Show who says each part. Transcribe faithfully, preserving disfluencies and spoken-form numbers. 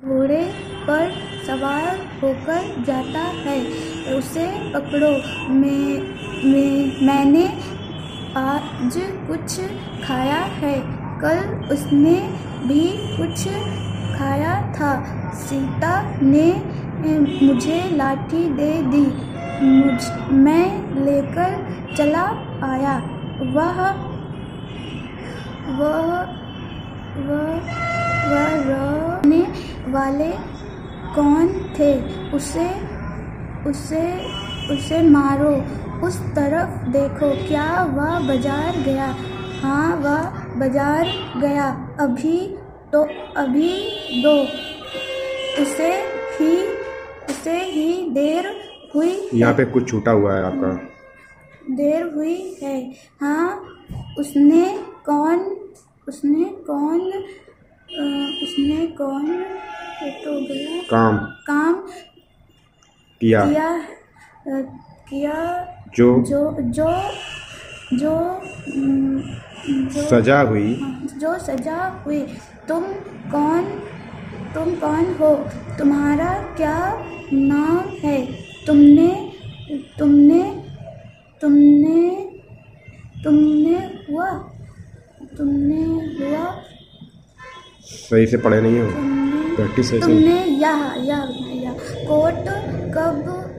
Speaker 1: घोड़े पर सवार होकर जाता है, उसे पकड़ो। मैं, मैं मैंने आज कुछ खाया है, कल उसने भी कुछ खाया था। सीता ने मुझे लाठी दे दी, मुझ मैं लेकर चला आया। वह वह वह वह रहने वाले कौन थे? उसे उसे उसे मारो, उस तरफ देखो। क्या वह बाजार गया? हाँ, वह बाजार गया। अभी तो अभी दो, उसे ही उसे ही देर हुई।
Speaker 2: यहाँ पे कुछ छूटा हुआ है आपका।
Speaker 1: देर हुई है। हाँ, उसने कौन उसने कौन आ, उसने कौन तो गया
Speaker 2: काम
Speaker 1: काम
Speaker 2: किया
Speaker 1: किया आ, किया
Speaker 2: जो
Speaker 1: जो जो जो जो
Speaker 2: सजा हुई।
Speaker 1: जो सजा हुई। तुम कौन तुम कौन हो? तुम्हारा क्या नाम है? तुमने तुमने तुमने तुमने हुआ तुमने हुआ
Speaker 2: सही से पढ़े नहीं हो, प्रैक्टिस सही से।
Speaker 1: तुमने यह यह यह कोट कब